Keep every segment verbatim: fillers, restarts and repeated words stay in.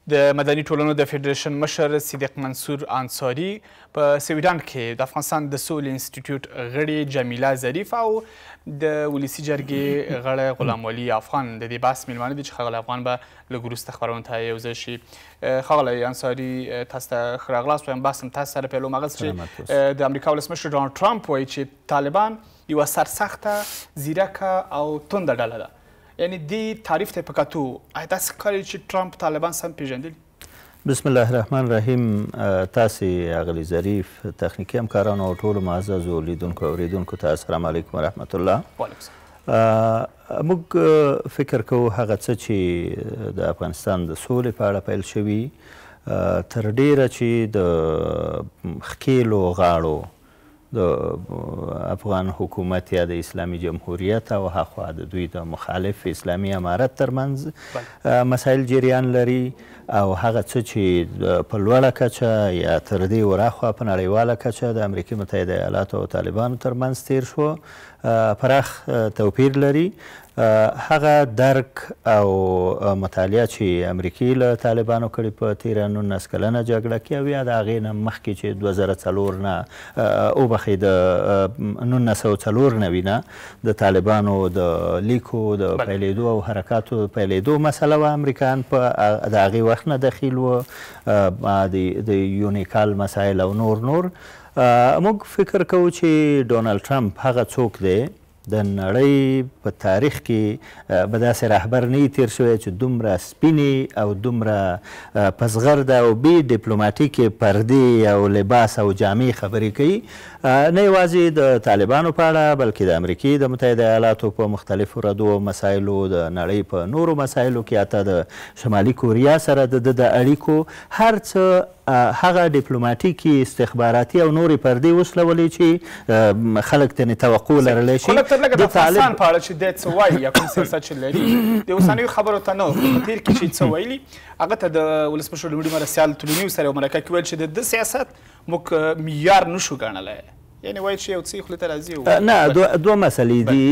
د مدني ټولنو د فدرېشن مشر صدیق منصور انصاري په سویډن کې د افغانستان د سولې انسټیټیوټ غړې جمیله ظریف او د ولسي جرګې غړی غلام ولي افغان د دې بحث میلمانه دي چې ښاغلی افغان به لږ وروسته خپرونې ته یوځای شي. ښاغلی انصاري تاسو ته ښه راغلاست. وایم بحث هم تاسو سره پیلوم. هغه چې د امریکا ولسمشر ډانلډ ټرمپ وایي چې طالبان یوه سرسخته زیرکه او تنده ډله ده. یعنی دې تعریف ته په کتو آیا داسې ښکاري چې ټرمپ طالبان سم پیژندلي؟ بسم الله الرحمن الرحیم. تاسې اغلې ظریف، تخنیکي همکارانو او ټولو معززو لیدونکو او اورېدونکو ته السلام علیکم ورحمت الله. موږ فکر کوو هغه څه چې د افغانستان د سولې په اړه پیل شوي تر ډیره چې د ښکېلو غاړو د افغان حکومت یا د اسلامي جمهوریت او هاخوا د دوی د مخالف اسلامي امارت ترمنځ مسایل جریان لري او هغه څه چې په لوړه کچه یا تر دې وراخوا په نړیواله کچه د امریکا متحده ایالاتو او طالبانو ترمنځ تیر شو پراخ توپیر لري. هغه درک او مطالعه چې امریکې له طالبانو کړې په تېره نولس کلنه جګړه کې او یا د هغې نه مخکې چې دوه زره څلور نه وبخښئ د نولس سوه څلور نوي نه د طالبانو د لیکو د پیلېدو او حرکاتو پیلېدو مسله وه. امریکایان په د هغې وخت نه دخیل وه د یونیکال مسایل او نور نور. موږ فکر کوو چې ډونالډ ټرمپ هغه څوک دی د نړۍ په تاریخ کې به داسې رهبر نه وي تیر شوی چې دومره سپینې او دومره په زغرده او بې ډیپلوماټیکې پردې او لباس او جامې خبرې کوي، نه یوازې د طالبانو په اړه بلکې د امریکې د متحده ایالاتو په مختلفو ردو مسایلو، د نړۍ په نورو مسایلو کې، حتی د شمالي کوریا سره د ده د اړیکو هر څه هغه ډیپلوماټیکي استخباراتي او نورې پردې وسلولې چې خلک ترې توقع لرلی شي. خلک تر لږه د افغانستان په اړه چې دی څه وایي یا کوم سیاست چې لري د اوسنیو خبرو ته نه، په تېر کې چې څه ویلي هغه ته د ولسمشر لومړي مرستیال تلونیو سره یو مرکه کې ویل چې د ده سیاست موږ معیار نشو ګڼلی. یعنې وایي چې یو څه خولې ته راځي. نه، دوه مسلې دي.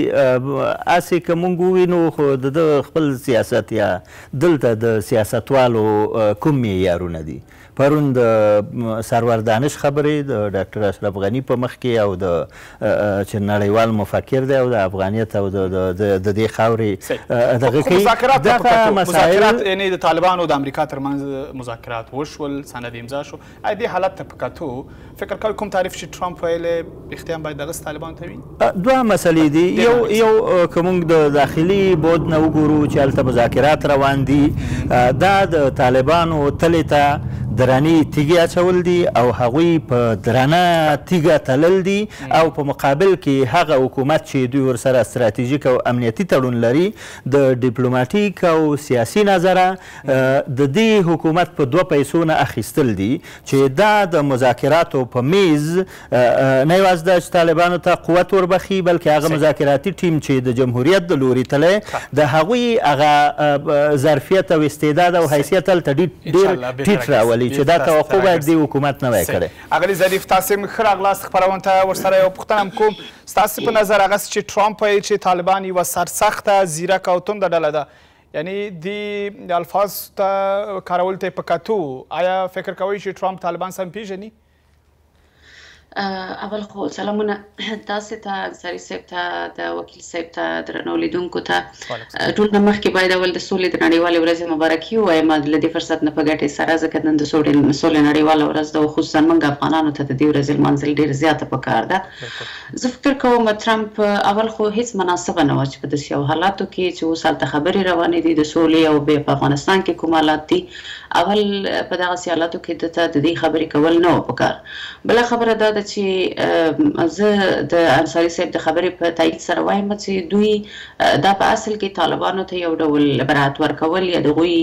هسې که موږ ووینو خو د ده خپل سیاست یا دلته د سیاستوالو کوم معیارونه دي. پرون د سرور دانش خبرې د ډاکټر اشرف غني په مخ کې او د چې نړیوال مفکر دی او د افغانیت او د دې خاورې دغه کوي دغه مسایل، یعنې د طالبانو د امریکا ترمنځ مذاکرات وشول، سند امضا شو. آیا دې حالت ته په کتو فکر کوئ کوم تعریف چې ټرمپ ویلی رښتیا هم باید دغسې طالبانو ته وي؟ دوه مسلې دي. یو یو که موږ د داخلي بود نه وګورو چې هلته مذاکرات روان دي، دا د طالبانو تلې ته درنې تیږې اچول دي او هغوی په درنه تیږه تلل دي او په مقابل کې هغه حکومت چې دوی ورسره ستراتیژیک او امنیتي تړون لري د ډیپلوماټیک او سیاسي نظره د دې حکومت په دوه پیسو نه اخیستل دي چې دا د مذاکراتو په میز نه یوازې دا چې طالبانو ته قوت وربخي بلکې هغه مذاکراتي ټیم چې د جمهوریت د لوري تلی د هغوی هغه ظرفیت او استعداد او حیثیت هلته ډېر ټیټ راولي چې دا توقع باید دې حکومت نه وای کړی. اغلې ظریف تاسې هم ښه راغلاست خپرونې ته. ورسره یو پوښتنه هم کوم، ستاسې په نظر هغسې چې ټرمپ وایي چې طالبان یوه سرسخته زیرکه او تنده ډله ده، یعنې دې الفاظو ته کارولو ته یې په کتو آیا فکر کوئ چې ټرمپ طالبان سم پیژني؟ اول خو سلامونه تاسې ته، انصاري صاحب ته، د وکیل صاحب ته، درنو لیدونکو ته. ټول نه مخکې باید اول د سولې د نړیوالې ورځې مبارکي ووایم له دې فرصت نه په ګټې سره، ځکه نن د سولې نړیواله ورځ ده او خصوصا موږ افغانانو ته د دې ورځې لمانځل ډېر زیاته پکار ده. زه فکر کوم ټرمپ اول خو هېڅ مناسبه نه وه چې په داسې یو حالاتو کې چې اوس هلته خبرې روانې دي د سولې او بیا په افغانستان کې کوم حالات دي، اول په دغسې حالاتو کې ده ته د دې خبرې کول نه وه پکار. بله خبره دا ده چې زه د انصاري صاحب د خبرې په تایید سره وایم چې دوی دا په اصل کې طالبانو ته یو ډول براعت ورکول یا د هغوی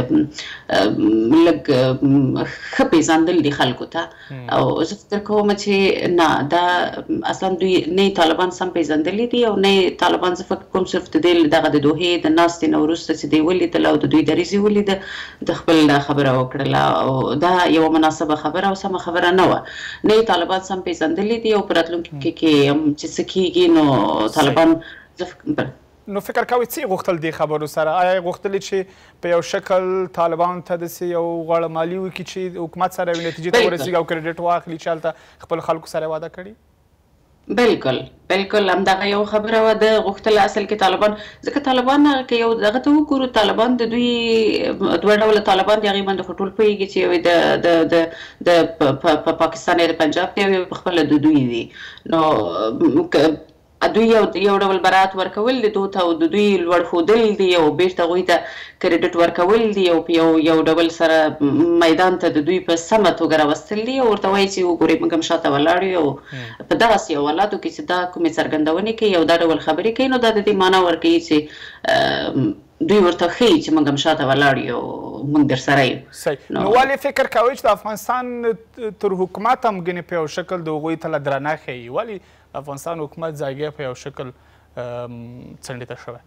لږ ښه پېژندل دي خلکو ته. او زه فکر کوم چې نه، دا اصلا دوی نه طالبان سم پېژندلي دي او نه طالبان زه فکر کوم صرف د دې دغه د دوحې د ناستې نه وروسته چې دوی ولیدل او د دوی دریځ یې ولیده د خپل دا خبره وکړله او دا یوه مناسبه خبره او سمه خبره نه وه. نه طالبان سم پېژندلي دي او په راتلونکي کې چې څه کېږي نو طالبان نو فکر کوئ څه غوښتل دې خبرو سره آیا یې غوښتلې چې په یو شکل طالبانو ته داسې یو غوړه مالي وکړي چې حکومت سره یوې نتیجې ته ورسېږي او کریډټ واخلي چې هلته خپلو خلکو سره واده کړي؟ بالکل بالکل همدغه یو خبره وه د غوښتله اصل کې طالبان ځکه طالبان که یو دغه ته وګورو طالبان د دوی دوه ډوله طالبان دي هغې باندې خو ټول پوهېږي چې یو د د د په پاکستان یا د پنجاب دی او یو پخپله د دوی دي نو دوی یو یو ډول برات ورکول دي دوی ته او د دوی لوړ ښودل دي او بیرته هغوی ته کریډټ ورکول دي او په یو یو ډول سره میدان ته د دوی په سمه توګه راوستل دي او ورته وایي چې وګورئ موږ هم شاته ولاړ یو او په دغسې یو حالاتو کې چې دا کومې څرګندونې کوي او دا ډول خبرې کوي نو دا د دې معنا ورکوي چې دوی ورته ښیي چې موږ هم شاته ولاړ یو موږ در سره یو صحیح نو ولې فکر کوئ چې د افغانستان تر حکومت هم ګنې په یو شکل د هغوی ته له درنه ښیي ولې افغانستان حکومت ځایګی په یو شکل څنډې ته شوی؟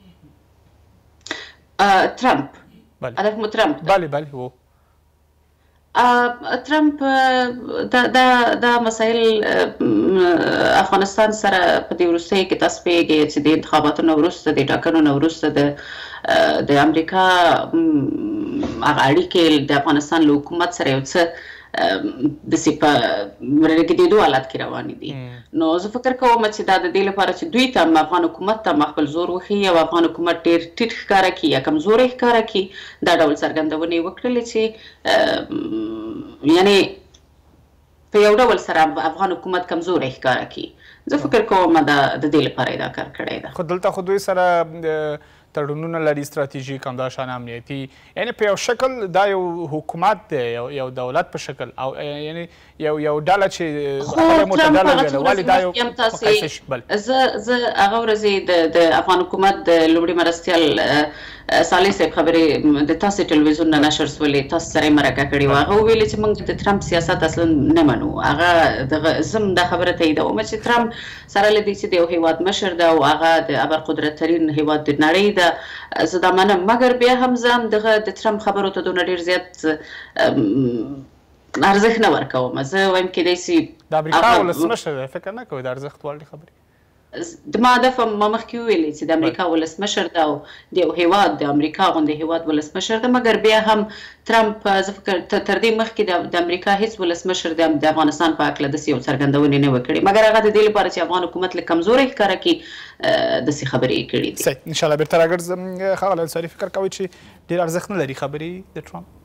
ترامپ هدف مو ترامپ بله بله و ترامپ دا دا مسایل افغانستان سره په دې وروستیو کې تاسو پوهېږئ چې د انتخاباتو نه وروسته د ټاکنو نه وروسته د د امریکا هغه اړیکې د افغانستان له حکومت سره یو څه داسې په رنګېدېدو حالت کې روانې دي نو زه فکر کوم چې دا د دې لپاره چې دوی ته هم افغان حکومت ته هم خپل زور وښیي او افغان حکومت ډېر ټیټ ښکاره کړي یا کمزوری ښکاره کړي دا ډول څرګندونې یې وکړلې چې یعنې په یو ډول سره افغان حکومت کمزوری ښکاره کړي زه فکر کوم دا د دې لپاره یې دا کار کړی ده خو دلته خو دوی سره تړونونه لري ستراتیژیک همداشان امنیتي یعنی په یو شکل دا یو حکومت دی یو دولت په شکل او یعنی یو یو ډله چې هغه متډله ویله ولې دا یو زه زه هغه ورځې د افغان حکومت د لومړي مرستیال صالح صاحب خبرې د تاسې ټلویزیون نه نشر سولې تاسو سره یې مرکه کړې وه هغه وویلې چې موږ د ترامپ سیاست اصلا نه منو هغه دغه زه دا خبره تاییدوم چې ترامپ سره له دې چې د یو هیواد مشر ده او هغه د ابرقدرت ترین هیواد د نړۍ ده زه دا منم مګر بیا هم زه هم دغه د ترامپ خبرو ته دونه ډېر زیات ارزښت نه ورکوم زه وایم کیدای سي د امریکا ولسمشر دی فکر نه کوئ د ارزښت وړ خبرې ما هدف ما مخکې وویلې چې د امریکا ولسمشر ده او د یو هیواد د امریکا غوندې هیواد ولسمشر ده مګر بیا هم ترامپ زه فکر تر دې مخکې د امریکا هیڅ ولسمشر د افغانستان په هکله داسې یو څرګندونې نه وه کړې مګر هغه د دې لپاره چې افغان حکومت له کمزوری ښکاره کړي داسې خبرې یې کړي دي صحیح انشاءالله بیرته راګرځم ښاغلی انصاري فکر کوئ چې ډېر ارزښت نه لري خبرې د ټرامپ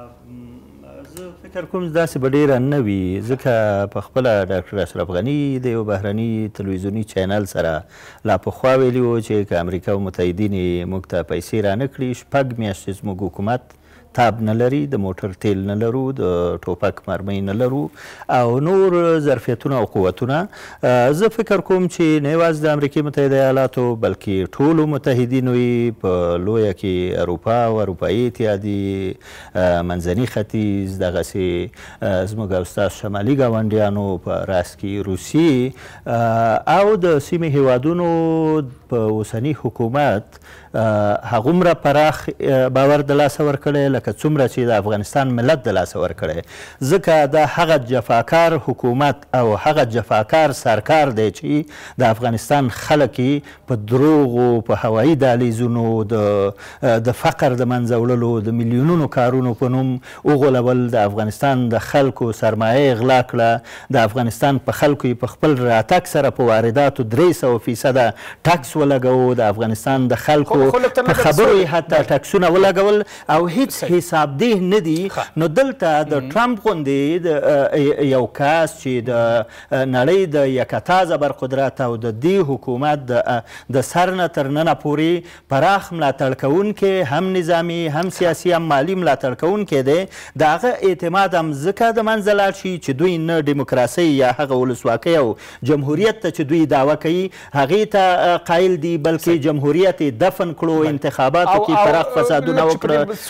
زه فکر کوم داسې به ډېره نه وي ځکه په خپله ډاکټر اشرف غني د یو بهرني تلویزیوني چینل سره لا پخوا ویلي وو چې که امریکا او متحدین یې موږ ته پیسې رانه کړي شپږ میاشتې زموږ حکومت تاب نه لري د موټر تیل نه لرو د ټوپک مرمۍ نه لرو او نور ظرفیتونه او قوتونه زه فکر کوم چې نه یوازې د امریکې متحده ایالاتو بلکې ټولو متحدینو یې په لویه کې اروپا او اروپایي اتحادي منځني ختیځ دغسې زموږ او ستاسو شمالي ګاونډیانو په راس کې روسیې او د سیمې هیوادونو په اوسني حکومت هغومره پراخ باور د لاسه ورکړی لکه څومره چې د افغانستان ملت د لاسه ورکړی ځکه دا هغه جفاکار حکومت او هغه جفاکار سرکار دی چې د افغانستان خلک په دروغو په هوایي دهلیزونو د فقر د منځه وړلو د میلیونونو کارونو په نوم وغولول د افغانستان د خلکو سرمایه غلا کړه د افغانستان په خلکو یې په خپل راتګ سره په وارداتو درې سوه فیصده ټکس ولګوو د افغانستان د خلکو په خبرو یې حتی ټکسونه ولګول او هیڅ حسابدeh نه دي نو دلته د ټرمپ غوندې یو کس چې د نړۍ د یکتا زبرقدرت او د دې حکومت د سر نه تر ننه پورې پراخ ملاتړ کوونکی هم نظامي هم سیاسي هم مالي ملاتړ کوونکی دی د هغه اعتماد هم ځکه د منځه لاړ شي چې دوی نه ډیموکراسۍ یا هغه ولسواکۍ او جمهوریت ته چې دوی دعوه کوي هغې ته قایل دي بلکې جمهوریت یې دفن کړو انتخاباتو کې پراخ فسادونه وکړه مالي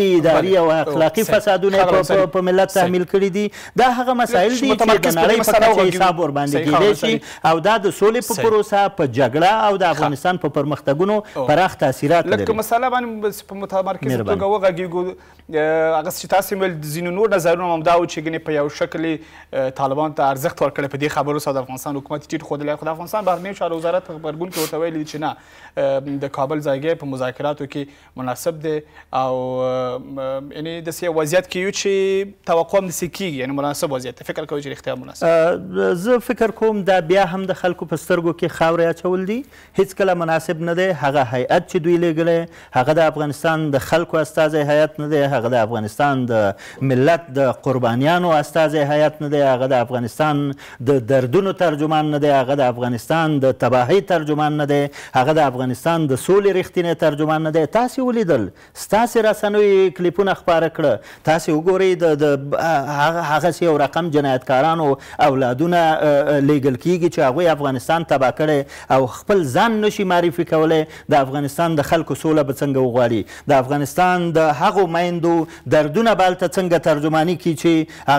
اداري او اخلاقي فسادونه په ملت تحمیل کړي دي. دا هغه مسایل دي چې د نړۍ په کچه حساب ورباندې کیدی شي او دا د سولې په پروسه په جګړه او د افغانستان په پرمختګونو پراخ تاثیرات لري. لکه مسله باندې په متمرکزه توګه وغږیږو هغه چې تاسو ویل ځینو نور نظرونه هم دا و چې ګنې په یو شکل طالبان ته ارزښت ورکړی په دې خبرو سره د افغانستان حکومت ټیټ ښودلی، خو د افغانستان بهرنیو چارو وزارت په غبرګون کې ورته ویلي چې نه د کابل ځایګی په مذاکراتو کې مناسب دی او یعنې داسې یو وضعیت کې یو چې توقع هم داسې کېږي، یعنې مناسب وضعیت دی. فکر کوئ چې رښتیا مناسب؟ زه فکر کوم دا بیا هم د خلکو په سترګو کې خاورې اچول دي، هېڅکله مناسب نه دی. هغه هیئت چې دوی لېږلی هغه د افغانستان د خلکو استازی هیئت نه دی، هغه د افغانستان د ملت د قربانیانو استازی هیئت نه دی، هغه د افغانستان د دردونو ترجمان نه دی، هغه د افغانستان د تباهۍ ترجمان نه دی، هغه د افغانستان د سولې رښتینی ترجمان نه دی. تاسې ولیدل، ستاسې رسنیو کلیپونه خپاره کړه، تاسې وګورئ د هغسې یو رقم جنایتکارانو اولادونه لیږل کېږي چې هغوی افغانستان تباه کړی او خپل ځان نشي معرفي کولی. د افغانستان د خلکو سوله به څنګه وغواړي؟ د افغانستان د هغو میندو دردونه به هلته څنګه ترجماني کړي چې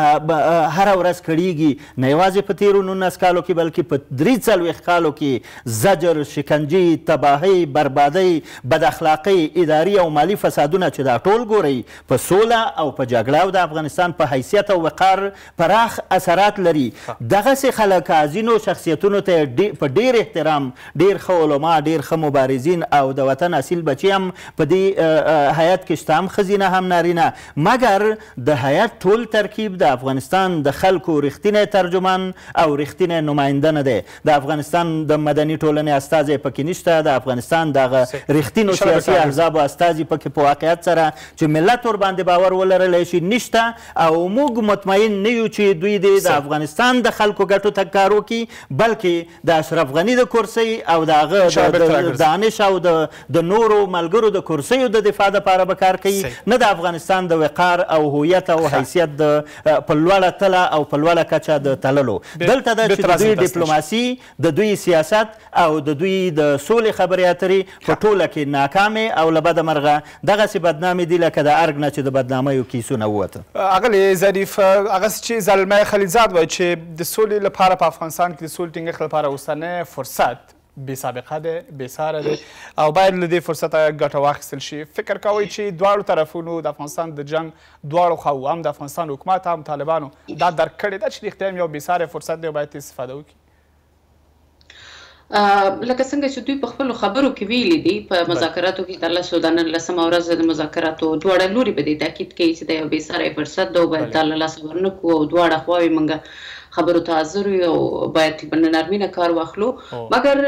هغه هره ورځ کړېږي، نه یوازې په تېرو نولس کالو کې بلکې په درې څلوېښت کالو کې زجر، شکنجې، تباهۍ، بربادۍ، بد اخلاقۍ، اداري او مالي فسادونه چې دا ټول ګورئ په سوله او په جګړه او د افغانستان په حیثیت او وقار پراخ اثرات لري. دغسې خلک ځینو شخصیتونو ته په ډېر احترام، ډېر ښه علما، ډېر ښه مبارزین او د وطن اصیل بچي هم په دې هیئت کې شته، هم ښځینه هم نارینه، مګر د هیئت ټول ترکیب د افغانستان د خلکو رښتینی ترجمان او رښتینی نماینده نه دی. د افغانستان د مدني ټولنې استازی پکې نشته، د افغانستان دغه رښتینو سیاسي احزابو استازي پکې په واقعیت سره چې ملت ورباندې باور ولرلی شي نشته او موږ مطمئن نه یو چې دوی دې د افغانستان د خلکو ګټو ته کار وکړي، بلکې د اشرف غني د کرسۍ او د هغه د دانش او د نورو ملګرو د کرسیو د دفاع دپاره به کار کوي، نه د افغانستان د وقار او هویت او حیثیت د په لوړه تله او په لوړه کچه د تللو. دلته ده چې د دوی ډیپلوماسي، د دوی سیاست او د دوی د سولې خبرې اترې په ټوله کې ناکامې او له بده مرغه دغسې بدنامې دي لکه د ارګ نه چې د بدنامیو کیسونه ووته. اغلې ظریف، هغسې چې زلمی خلیلزاد وایي چې د سولې لپاره په افغانستان کې د سولې ټینګښت لپاره اوسنی فرصت بې سابقه دی، بې ساره دی او باید له دې فرصته ګټه واخیستل شي. فکر کوئ چې دواړو طرفونو د افغانستان د جنګ دواړو خواو، هم د افغانستان حکومت هم طالبانو دا درک کړې ده چې رښتیا هم یو بې ساری فرصت دی او باید استفاده وکړي؟ لکه څنګه چې دوی په خپلو خبرو کې ویلي دي په مذاکراتو کې د لسو د نولسمه ورځ د مذاکراتو دواړه لوري به دې تاکید کوي چې دا یو بې ساری فرصت دی او باید دا له لاسه ورنه کړو او دواړه خواوې موږ خبرو ته حاضر یو او باید په نرمي نه کار واخلو. مګر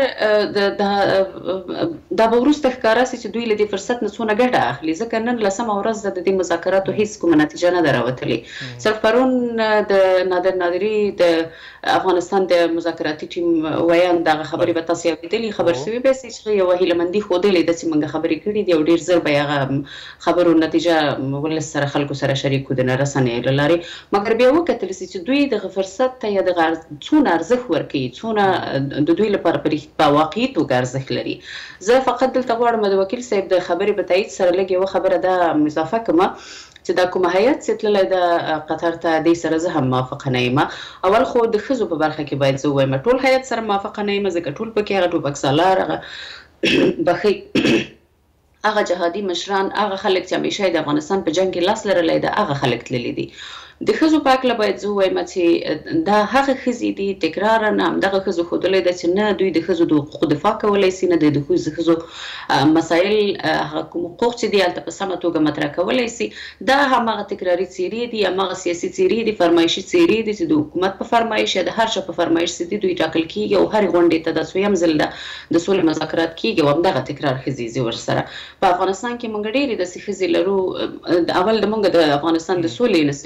دا به وروسته ښکاره سي چې دوی له دې فرصت نه څونه ګټه اخلي، ځکه نن لسمه ورځ د دې مذاکراتو هیڅ کومه نتیجه نه ده راوتلې. صرف پرون د نادر نادري د افغانستان د مذاکراتي ټیم ویان دغه خبرې به تاسو اورېدلې، خبر سوي به سي چې یوه هیلهمندي ښودلې ده چې موږ خبرې کړي دي او ډېر ژر به هغه خبرو نتیجه ولس سره خلکو سره شریک کړو د رسنیو له لارې. مګر بیا وکتل سي چې دوی دغه فرصت ته یا دغه څونه ارزښت ورکوي، څونه د دوی لپاره په واقعي توګه ارزښت لري. زه فقط دلته غواړم د وکیل صاحب د خبرې په تایید سره لږ یوه خبره دا اضافه کړم چې دا کومه هیئت چې تللی ده قطر ته، دې سره زه هم موافقه نه یم. اول خو د ښځو په برخه کې باید زه ووایم ټول هیئت سره موافقه نه یم، ځکه ټول پکې هغه ټوپک سالار، هغه بخۍ، هغه جهادي مشران، هغه خلک چې همیشه یې د افغانستان په جنګ کې لاس لرلی ده، هغه خلک تللي دي. د ښځو په هکله باید زه ووایم چې دا هغه ښځې دي تکرارا همدغه ښځو ښودلی ده چې نه دوی د ښځو د حقوقو دفاع کولی سي، نه دوی د ښځو مسایل هغه کوم حقوق چې دي هلته په سمه توګه مطرح کولی سي. دا هماغه تکراري څیرې دي، هماغه سیاسي څیرې دي، فرمایشي څیرې دي چې د حکومت په فرمایش یا د هر چا په فرمایش چې دي دوی ټاکل کېږي او هرې غونډې ته دا څویم ځل ده د سولې مذاکرات کېږي او همدغه تکرار ښځې زی ورسره. په افغانستان کې موږ ډېرې داسې ښځې لرو. اول د موږ د افغانستان د سولې انسټیټیوټ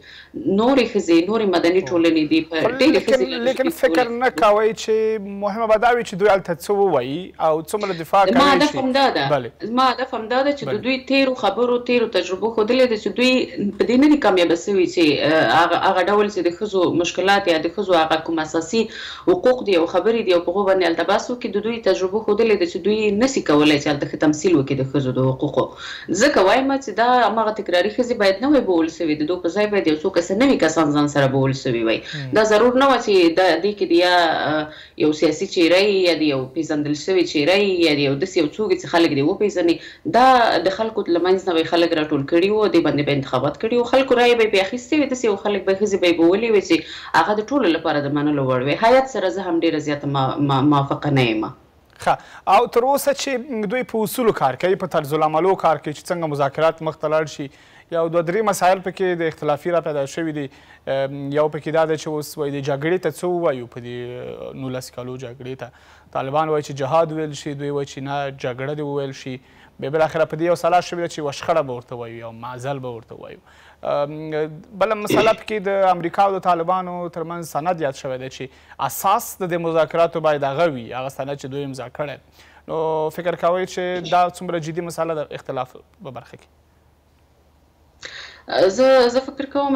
نورې ښځې نورې مدني ټولنې دي په ډېرې ښځې لیکن فکر نه کوئ چې مهمه به دا وي چې دوی هلته څه ووایي او څومره دفاع کولی شي. ما هدف همدا ده زما هدف همدا ده چې د دوی تیرو خبرو تیرو تجربو ښودلې ده چې دوی په دې نه دي کامیابه سوي چې هغه ډول چې د ښځو مشکلات یا د ښځو هغه کوم اساسي حقوق دي او خبرې دي او په هغو باندې التباس وکړي. د دوی تجربو ښودلې ده چې دوی نسي کولی چې هلته ښه تمثیل وکړي د ښځو د حقوقو. ځکه وایم چې دا هماغه تکراري ښځې باید نه وای بول سوي، د دوی په ځای باید یو څو کسه نوي کسان ځان سره بول سوي وای. دا ضرور نه وه چې د دې کې د یا یو سیاسي چهره یا د یو پیژندل شوي چهره یا د یو داسې یو څوک چې خلک دې وپېژني. دا د خلکو له منځ نه به خلک راټول کړي وو، دې باندې به انتخابات کړي وو، خلکو رایې به یې پرې اخیستې وې، داسې یو خلک به ښځې به یې بولې وې چې هغه د ټولو لپاره د منلو وړ وي. حیات سره زه هم ډېره زیاته موافقه نه یم. ښه، او تر اوسه چې دوی په اصولو کار کوي، په طرز العملو کار کوي چې څنګه مذاکرات مخته لاړ شي، یو دوه درې مسایل پکې د اختلافي را پیدا شوي دي. یو پکې دا ده چې اوس وایي د جګړې ته څه ووایو په دې نولس کالو جګړې ته. طالبان وایي چې جهاد ویل شي، دوی وایي چې نه جګړه دې وویل شي. بیا بالاخره په دې یو سلا شوې ده چې یوه شخړه به ورته وایو یا معزل به ورته وایو. بله مسله پکې د امریکا او د طالبانو ترمنځ سند یاد شوی دی چې اساس د دې مذاکراتو باید هغه وي، هغه سند چې دوی امضا کړی. نو فکر کوئ چې دا څومره جدي مسله د اختلاف په برخه کې؟ زه زه فکر کوم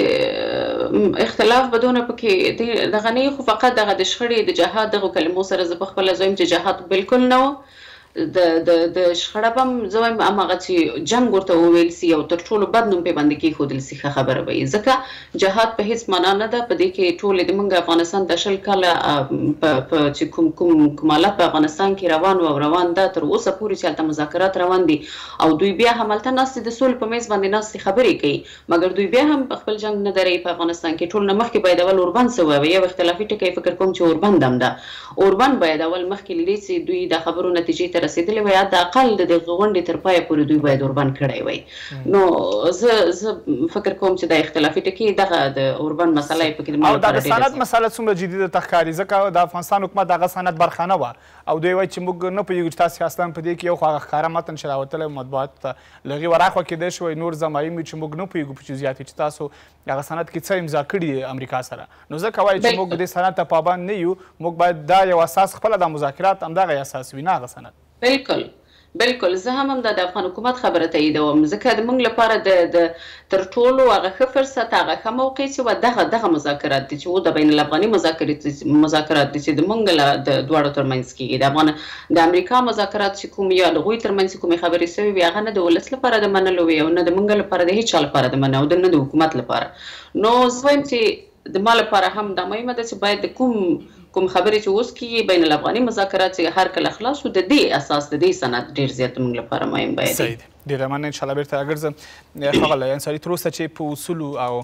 چې اختلاف به دونه پکې دغه نه وي، خو فقط دغه د شخړې د جهاد دغو کلمو سره زه پخپله زه وایم چې جهاد بالکل نه و. د د د شخړه به هم زه وایم هماغه چې جنګ ورته وویل سي او تر ټولو بد نوم پرې باندې کېښودل سي ښه خبره به وي. ځکه جهاد په هېڅ معنا نه ده. په دې کې ټولې د موږ افغانستان ته شل کاله په چې کوم کوم کوم حالت په افغانستان کې روان و او روان ده تر اوسه پورې چې هلته مذاکرات روان دي او دوی بیا هم هلته ناستې د سولې په میز باندې ناستې خبرې کوي، مګر دوی بیا هم په خپل جنګ نه دروي په افغانستان کې. ټول نه مخکې باید اول اوربند څه ووایي. یو اختلافي ټکی فکر کوم چې اوربند هم ده. اوربند باید اول مخکې له دې چې دوی د خبرو نتیجې ته رسېدلې وای، د اقل د دغه غونډې تر پایه پورې دوی باید اوربند کړی وای. نو زه زه فکر کوم چې دا اختلافي ټکي دغه د اوربند مسله یې پکې د او دغه سند مسله څومره جدي درته ښکاري؟ ځکه د افغانستان حکومت دغه سند برخه نه وه او دوی وایي چې موږ نه پوهېږو چې تاسې اصلا په دې کې یو خو هغه ښکاره متن چې راوتلی مطبوعاتو ته له هغې وراخوا کېدای شي وایي نور زمایم وي چې موږ نه پوهېږو په جزیاتو چې تاسو هغه سند کې څه امضا کړي دي امریکا سره. نو ځکه وایي چې موږ دې سند ته پابند نه یو، موږ باید دا یو اساس خپله د مذاکرات همدغه اساس وي، نه هغه سند. بالکل بالکل زه هم هم د افغان حکومت خبره تاییدوم، ځکه د موږ لپاره د د تر ټولو هغه ښه فرصت هغه ښه موقع چې وه دغه دغه مذاکرات دي چې و د بین الافغاني مذاکرات دي چې د موږ له د دواړو ترمنځ کېږي. د افغان د امریکا مذاکرات چې کوم یا د هغوی ترمنځ کومې خبرې سوي وي هغه نه د ولس لپاره د منلو وي او نه د موږ لپاره د هېچ چا لپاره د منلو او نه د حکومت لپاره. نو زه وایم چې د ما لپاره هم دا مهمه ده چې باید د کوم کوم خبرې چې اوس کېږي بین الافغاني مذاکرات چې هر کله خلاص شو د دې اساس د دې سند ډېر زیات موږ لپاره مهم باید وي. صحیح دی، ډېره مننه. انشاءالله بېرته راګرځم. ښاغلی انصاري، تر اوسه چې په اصولو او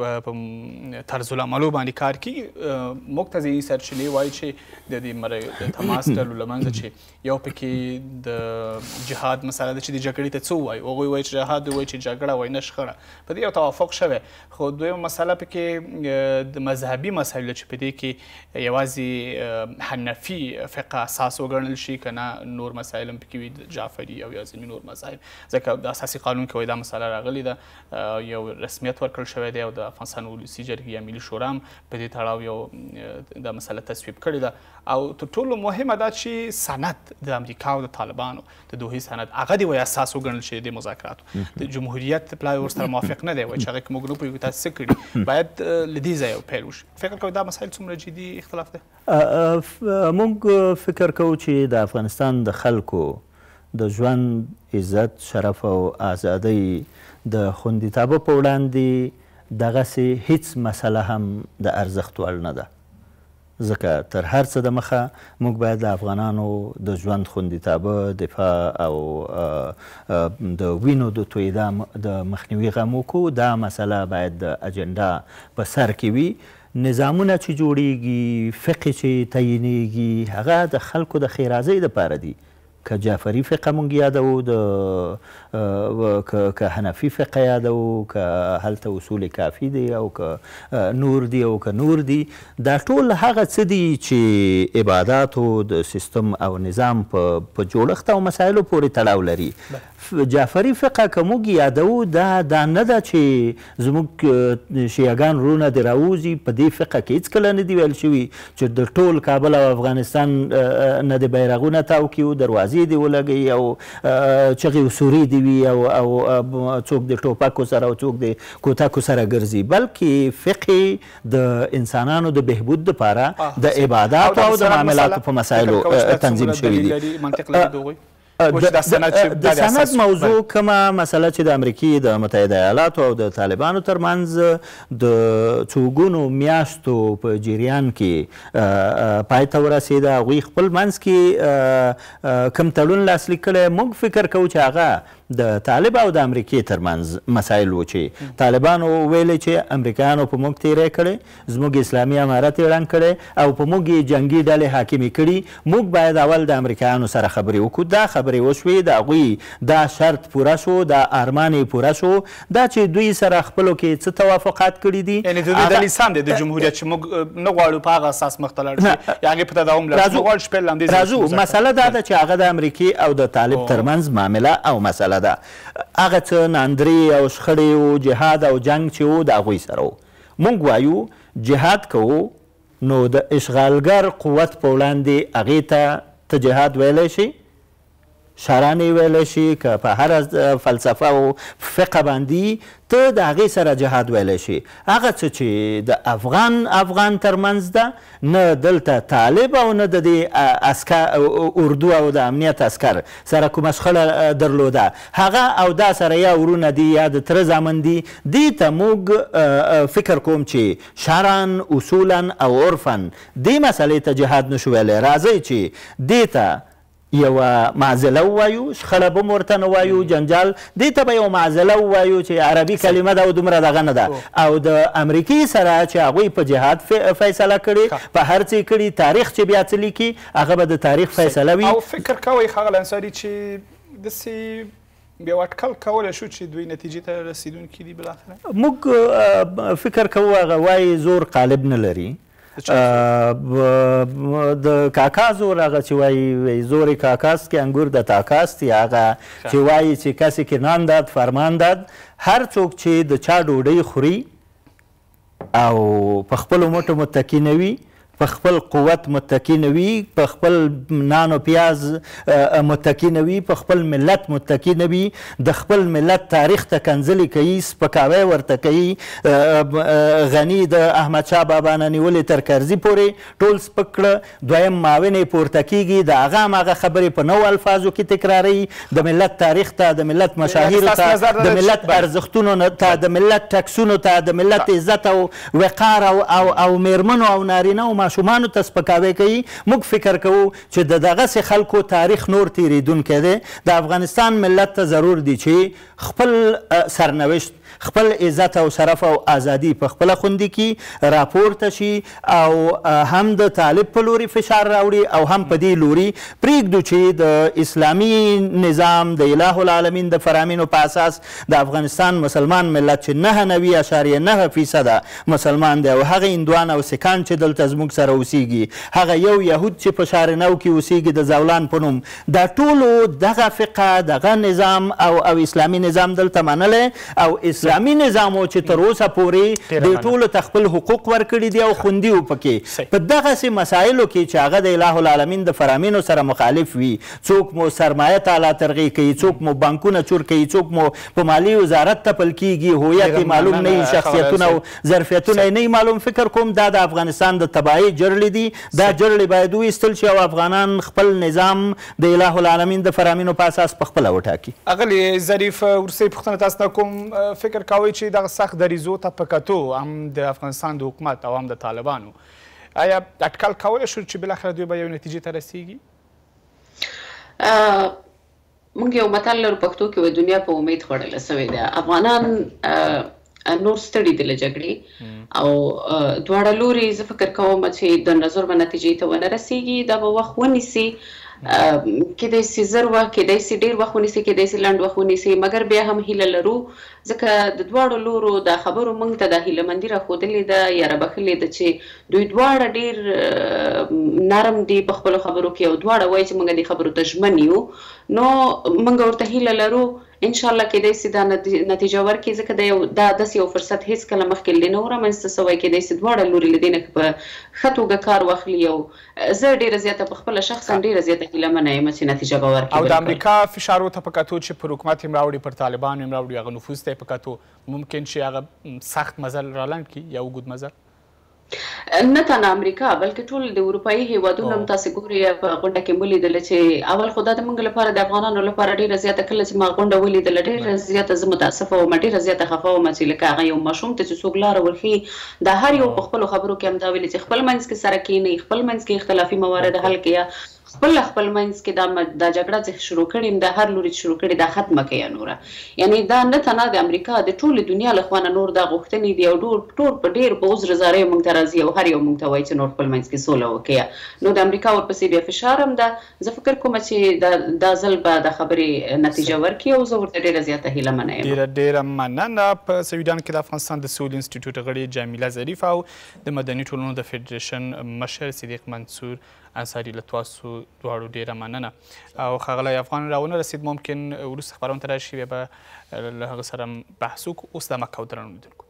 په طرز العملو باندې کار کوي، موږ ته ځینې سرچینې وایي چې د دې د تماس ډلو له منځه چې یو پکې د جهاد مسله ده چې د جګړې ته څه ووایي. هغوی وایي چې جهاد، وایي چې جګړه، وایي نه شخړه. په دې یو توافق شوی، خو دویمه مسله پکې د مذهبي مسایلو چې په دې کې یوازې حنفي فقه اساس وګڼل شي که نه نور مسایل هم پکې وي، جعفري او یا ځینې نور مسایل. ځکه د اساسي قانون کې وایي دا مسله راغلې ده، یو رسمیت ورکړل شوی دی او د افغانستان ولسي جرګې یا ملي شورا هم په دې تړاو یو دا مسله تصویب کړې ده. او تر ټولو مهمه دا چې سند د امریکا او د طالبانو د دوحې سند هغه دې وایي اساس وګڼل شي د مذاکراتو. د جمهوریت پلای ورسره موافق نه دی، وایي چې هغه کې موږ نه پوهېږو تاسو څه کړي، باید له دې ځایه پیل وشي. فکر کوئ دا مسایل څومره جدي اختلاف دی؟ موږ فکر کوو چې د افغانستان د خلکو د ژوند، عزت، شرف او ازادۍ د خوندیتابه په وړاندې دغسې هیڅ مسله هم د ارزښت وړ نه ده. ځکه تر هر څه د مخه موږ باید د افغانانو د ژوند خوندیتابه، دفاع او د وینو د تویېدا د مخنیوي غم وکړو. دا مسله باید د اجنډا په سر کې وي. نظامونه چې جوړیږي، فقې چې تعیینیږي، هغه د خلکو د ښېرازۍ دپاره دي، که جعفري فقه مونږ یادوو د که حنفي فقه یادوو که هلته اصول کافي دی او که نور دی او که نور دی دا ټول هغه څه دي چې عباداتو د سیستم او نظام په جوړښت او مسایلو پورې تړاو لري. جعفري فقه که موږ یادوو دا دا نه ده چې زموږ شیعهګان وروڼه دې راوځي په دې فقه کې هېڅکله نه دي ویل شوي چې د ټول کابل او افغانستان نه د بیرغونه تاو کړي دروازې دې ولګوي او چغې او سورې دې وي او او څوک د ټوپکو سره او څوک د کوتکو سره ګرځي، بلکې فقه د انسانانو د بهبود دپاره د عباداتو او د معاملاتو په مسایلو تنظیم شوي دي. د سند موضوع کومه مسله چې د امریکې د متحده ایالاتو او د طالبانو ترمنځ د څو ګونو میاشتو په جریان کې پای ته ورسېده، هغوی خپل منځ کې کوم تړون لاسلیک کړی، موږ فکر کوو چې هغه د طالب او د امریکې ترمنځ مسایل و چې طالبانو ویلې چې امریکایانو په موږ تیری کړی، زموږ اسلامي امارت یې ړنګ کړی او په موږ یې جنګي ډلې حاکمې کړي، موږ باید اول د امریکایانو سره خبرې وکړو. دا خبرې وشوې، د هغوی دا شرط پوره شو، دا ارمان یې پوره شو، دا چې دوی سره خپلو کې څه توافقات کړي دي. یعنې د دوی دلیل سم دی د جمهوریت چې موږ نه غواړو په هغه اساس مخ ته لاړ شي یا هغې په تداوم لاړ شو، غواړو چې پیل همدې راځو. مسله دا ده چې هغه د امریکې او د طالب ترمنځ معامله او مسله ده، هغه څه ناندرې او شخړې او جهاد او جنګ چې و د هغوی سره و. موږ وایو جهاد کوو نو د اشغالګر قوت په وړاندې هغې ته ته جهاد ویلی شي، شرانې ویلی شي، که په هره فلسفه او فقه باندې ته د هغې سره جهاد ویلی شي. هغه څه چې د افغان افغان ترمنځ ده، نه دلته طالب او نه د دې عسکر اردو او د امنیت عسکر سره کومه شخړه درلوده، هغه او دا سره یا ورونه دي یا د تره زامن دي. دې ته موږ فکر کوم چې شرعن اصولا او عرفا دې مسلې ته جهاد نشو ویلی. راځئ چې دې ته یوه معضله ووایو، شخړه به م ورته نه وایو، جنجال دې ته به یوه معضله ووایو چې عربي کلمه ده او دومره دغه نه ده. او د امریکې سره چې هغوی په جهاد فیصله کړې، په هر څه یې کړي، تاریخ چې بیا څه لیکي هغه به د تاریخ فیصله وي. او فکر کوئ ښاغلی انصاري چې داسې بیا اټکل کولی شو چې دوی نتیجې ته رسېدونکي دي بالاخره؟ موږ فکر کوو هغه وایي زور غالب نه لري. د کاکا زور هغه چې وایي زور کاکاست که انګور د تاکاست، یا هغه چې وایي چې کسی که نان داد فرمان داد. هر څوک چې د چا ډوډۍ خوري او په خپلو مټو متکي نه وي، په خپل قوت متکی نه وي، په خپل نان او پیاز متکی نه وي، په خپل ملت متکی نه وي، د خپل ملت تاریخ ته کنځلې کوي، سپکاوی ورته کوي. غني د احمدشاه بابا نه نیولې تر کرزي پورې ټول سپک کړه. دویم معاون یې پورته کیږي، د هغه هماغه خبرې په نوو الفاظو کې تکراروي، د ملت تاریخ ته، د ملت مشاهیرو ته، د ملت ارزښتونو ته، د ملت ټکسونو ته، د ملت عزت او وقار او میرمنو او نارینه ماشومانو ته سپکاوی کوي. موږ فکر کوو چې د دغسې خلکو تاریخ نور تیریدونکی دی. د افغانستان ملت ته ضرور دی چې خپل سرنوشت، خپل عزت او شرف او ازادي په خپله خوندي کړي، راپورته شي او هم د طالب په لوري فشار راوړي او هم په دې لوري پرېږدو چې د اسلامي نظام د اله العالمین د فرامینو په اساس د افغانستان مسلمان ملت چې نهه نوي اشاریه نهه فیصده مسلمان دی او هغه هندوان او سکان چې دلته زموږ سره اوسیږي، هغه یو یهود چې په شهر نو کې اوسیږي د زولان په نوم، دا ټولو دغه فقه، دغه نظام او او اسلامي نظام دلته منلی او اسلامي نظامو چې تر اوسه پورې د ټولو ته خپل حقوق ورکړي دي او خوندي و پکې. په دغسې مسایلو کې چې هغه د اله العالمین د فرامینو سره مخالف وي، څوک مو سرمایه تعالی ترغیع کوي، څوک مو بانکونه چور کوي، څوک مو په مالي وزارت تپل کیږي، هویت معلوم نه وي، شخصیتونه او ظرفیتونه نه معلوم. فکر کوم دا د افغانستان د تباهۍ جرړې دي. دا جرړې باید وایستل شي او افغانان خپل نظام د اله العالمین د فرامینو په اساس پخپله وټاکي. اغلې ظریف وروستۍ پوښتنه تاسو نه کوم، فکر کوئ چې دغه سخت دریځو ته په کتو هم د افغانستان د حکومت او هم د طالبانو آیا اټکل کولی شو چې بالاخره دوی به یو نتیجې ته رسیږي؟ موږ یو متل لرو پښتو کې وایي دنیا په امید خوړله سوې ده. افغانان نور ستړي دي له جګړې او دواړه لوري زه فکر کوم چې د نظر به نتیجې ته ونه رسیږي، دا به وخت ونیسي. کېدای سي زر وخت کېدای سي ډېر وخت ونیسي کېدای سي لنډ وخت ونیسي مګر بیا هم هیله لرو ځکه د دواړو لورو دا خبرو موږ ته د هیلهمندي راښودلې ده یا رابخلې ده چې دوی دواړه ډېر نرم دي په خپلو خبرو کې او دواړه وایي چې موږ دې خبرو ته ژمن یو نو موږ ورته هیله لرو ان شاء الله کېدای سي دا نتیجه ورکړي ځکه د یو دا داسې یو فرصت هیڅکله مخکې لی نه و رامنځته سوی کېدای سي دواړه لوري له دې نه په ښه توګه کار واخلي او زه ډېره زیاته په خپله شخصا ډېره زیاته هیلهمنه یم چې نتیجه به ورکړي او د امریکا فشارو ته په کتو چې پر حکومت یې راوړي پر طالبانو یې راوړي هغه نفوذ ته یې په کتو ممکن چې هغه سخت مزل رالنډ کړي یا اوږد مزل نه تنها امریکا بلکې ټول د اروپایي هیوادونو هم تاسې ګورئ په غونډه کې مو لیدله چې اول خو دا د موږ لپاره د افغانانو لپاره ډېره زیاته کله چې ما غونډه ولیدله ډېره زیاته زه متاسفه وم ډېره زیاته خفه وم چې لکه هغه یو ماشوم ته چې څوک لاره ورښيي دا هر یو په خپلو خبرو کې هم دا ویلي چې خپل منځ کې سره کښېنئ خپل منځ کې اختلافي موارد حل کړئ خپل خپل منځ کې دا دا جګړه چې شروع کړې دا هر لوري شروع کړې دا ختمه کړئ نوره یعنی دا نه تنها د امریکا د ټولې دنیا له خوا نه نور دا غوښتنې دي او ټول په ډېر په عذر زاریو موږ ته راځي او هر یو موږ ته وایي چې نور خپل منځ کې سوله وکړئ نو د امریکا ورپسې بیا فشار هم ده زه فکر کوم چې دا دا ځل به د خبرې نتیجه ورکړي او زه ورته ډېره زیاته هیلهمنه یم ډېره ډېره مننه په سویډن کې د افغانستان د سولې انسټیټیوټ غړې جمیله ظریف او د مدني ټولنو د فدرېشن مشر صدیق منصور انصاري له تاسو دواړو ډېره مننه او ښاغلی افغان راونه رسید ممکن وروسته خپرونې ته راشي بیا به له هغه سره بحث وکړو اوس د مکه او درنو لیدونکو